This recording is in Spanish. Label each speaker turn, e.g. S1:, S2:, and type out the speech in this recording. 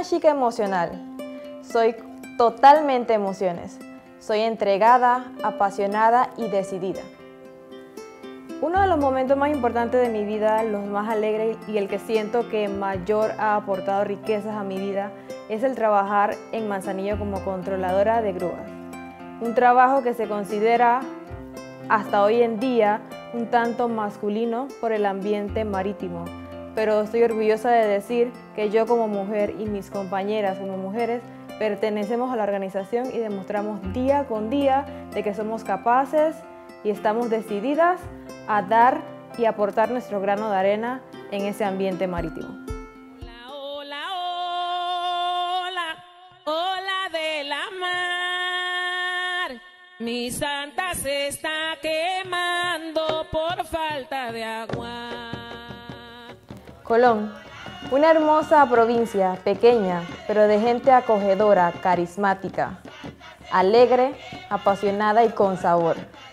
S1: una chica emocional. Soy totalmente emociones. Soy entregada, apasionada y decidida. Uno de los momentos más importantes de mi vida, los más alegres y el que siento que mayor ha aportado riquezas a mi vida, es el trabajar en Manzanillo como controladora de grúas. Un trabajo que se considera hasta hoy en día un tanto masculino por el ambiente marítimo, pero estoy orgullosa de decir que yo como mujer y mis compañeras como mujeres pertenecemos a la organización y demostramos día con día de que somos capaces y estamos decididas a dar y aportar nuestro grano de arena en ese ambiente marítimo.
S2: Hola, hola, hola de la mar. Mi santa se está quemando por falta de agua.
S1: Colón, una hermosa provincia, pequeña, pero de gente acogedora, carismática, alegre, apasionada y con sabor.